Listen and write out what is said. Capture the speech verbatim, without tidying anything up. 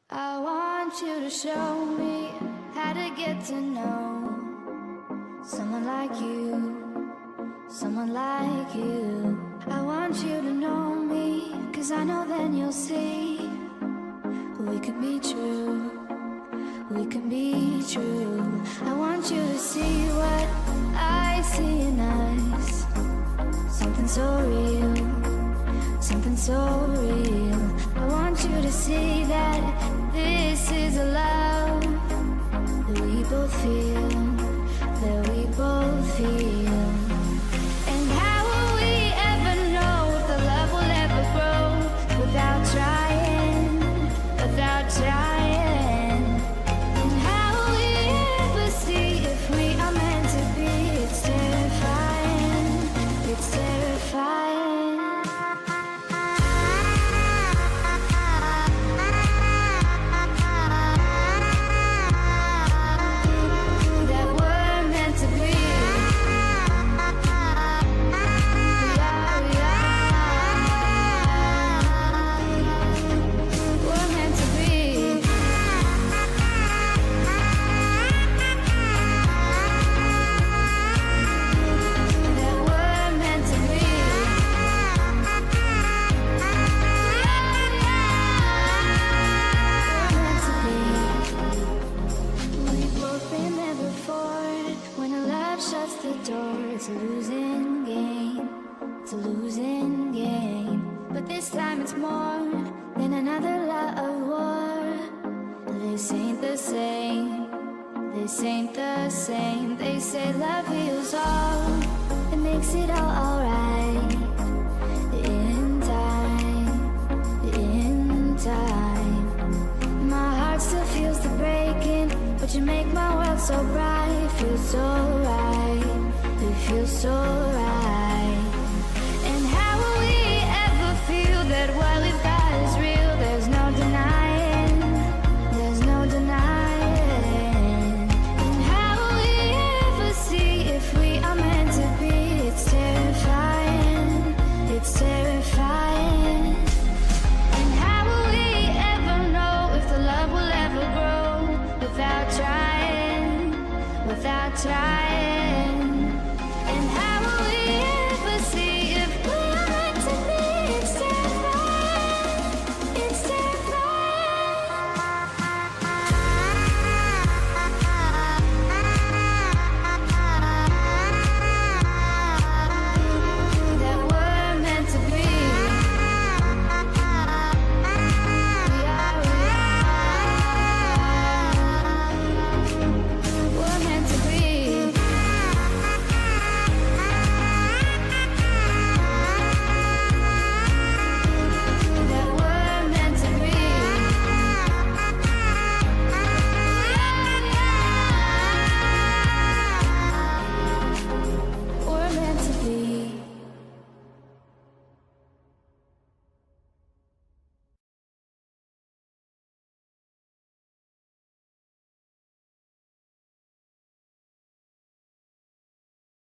I want you to show me how to get to know someone like you, someone like you. I want you to know me, cause I know then you'll see we can be true, we can be true. I want you to see what I see in us, something so real, something so real. I want you to see that this is a love that we both feel, that we both feel. And how will we ever know if the love will ever grow without trying, without trying? And how will we ever see if we are meant to be? It's terrifying, it's terrifying. It's a losing game, it's a losing game. But this time it's more than another lot of war. This ain't the same, this ain't the same. They say love heals all, it makes it all alright. In time, in time. My heart still feels the breaking, but you make my world so bright. Feels so right, it feels so right. And how will we ever feel that what we've got is real? There's no denying, there's no denying. And how will we ever see if we are meant to be? It's terrifying, it's terrifying. And how will we ever know if the love will ever grow without trying, without trying?